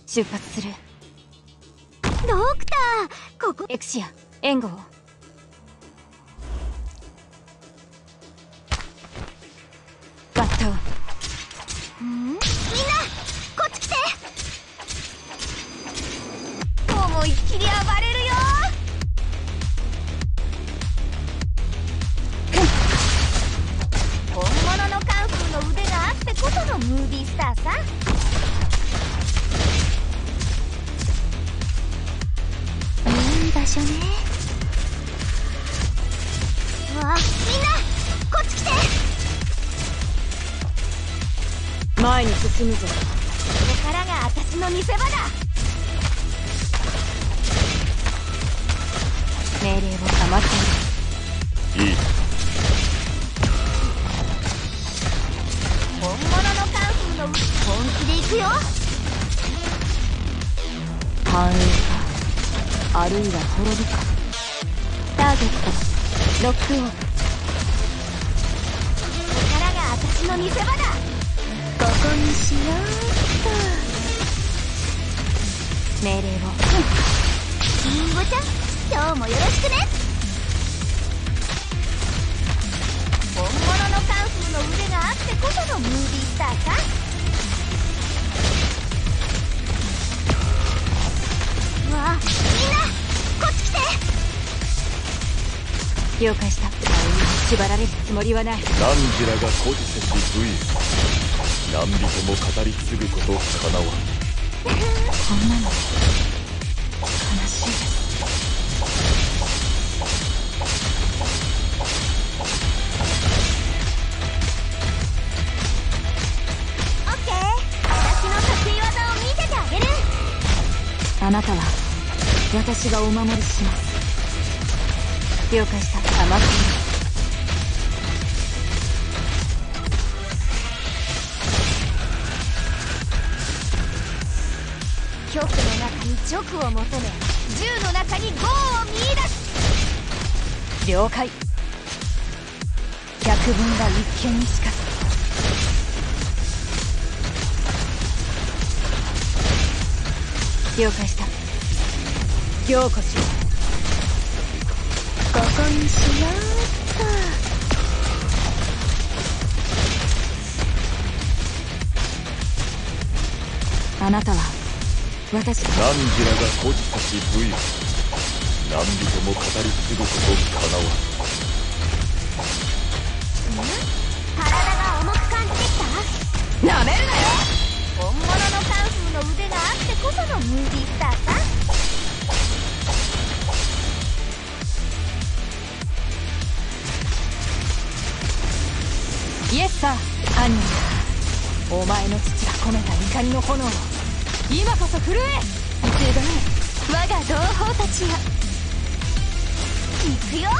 出発する。 ドクター、ここエクシア、援護を。バット。 みんなこっち来て。思いっきり暴れるよ。本物のカンフーの腕があってこそのムービースターさ。いい場所ね。わあ、みんなこっち来て。 前に進むぞ。 ここからが私の見せ場だ。 命令を賜っている。いい。 本物のカンフーの本気で行くよ。 繁栄か、あるいは滅びか。ターゲットロックオン。ここからが私の見せ場だ。ここにしようっと。 命令を。 リンゴちゃん、今日もよろしくね。本物のカンフーの腕があってこそのムービースターさ。わあ、みんなこっち来て。 了解した。縛られるつもりはない。 何時らが孤児せし武勇、何人も語り継ぐことかなわん。 こんなの悲しいです。 オッケー、私の得意技を見せてあげる。 あなたは私がお守りします。了解した。甘く極の中に直を求め、銃の中に剛を見出す。 了解。百聞が一見にしかず。了解した。凝固しよう。 ここにしようっと。あなたは私。 何時らが孤児せし武勇、何人も語り継ぐことかなわん。 体が重く感じてきた。 なめるなよ。 本物のカンフーの腕があってこそのムービースターさ。 イエスサー。犯人だ。お前の父が込めた怒りの炎を今こそ震え。すごい我が同胞たちよ。 行くよ。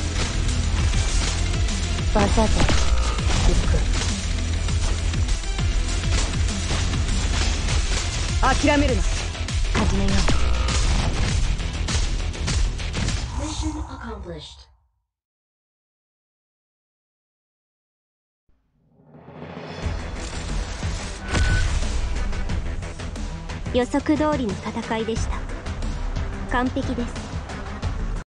技で行く。諦めるな。始めよう。 Mission accomplished. 予測通りの戦いでした。完璧です。